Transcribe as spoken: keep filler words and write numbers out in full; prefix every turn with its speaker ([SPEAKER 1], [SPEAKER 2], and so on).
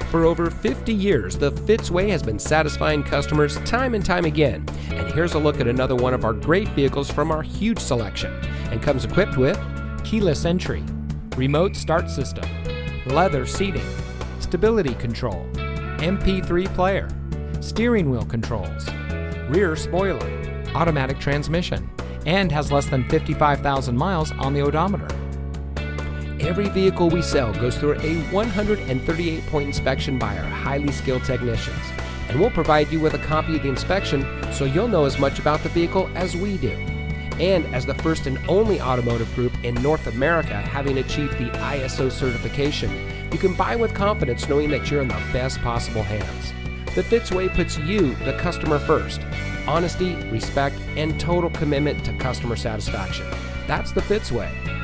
[SPEAKER 1] For over fifty years, the Fitzway has been satisfying customers time and time again. And here's a look at another one of our great vehicles from our huge selection, and comes equipped with
[SPEAKER 2] keyless entry, remote start system, leather seating, stability control, M P three player, steering wheel controls, rear spoiler, automatic transmission, and has less than fifty-five thousand miles on the odometer.
[SPEAKER 1] Every vehicle we sell goes through a one hundred thirty-eight point inspection by our highly skilled technicians, and we'll provide you with a copy of the inspection so you'll know as much about the vehicle as we do. And as the first and only automotive group in North America having achieved the I S O certification, you can buy with confidence knowing that you're in the best possible hands. The Fitzway puts you, the customer, first. Honesty, respect, and total commitment to customer satisfaction. That's the Fitzway.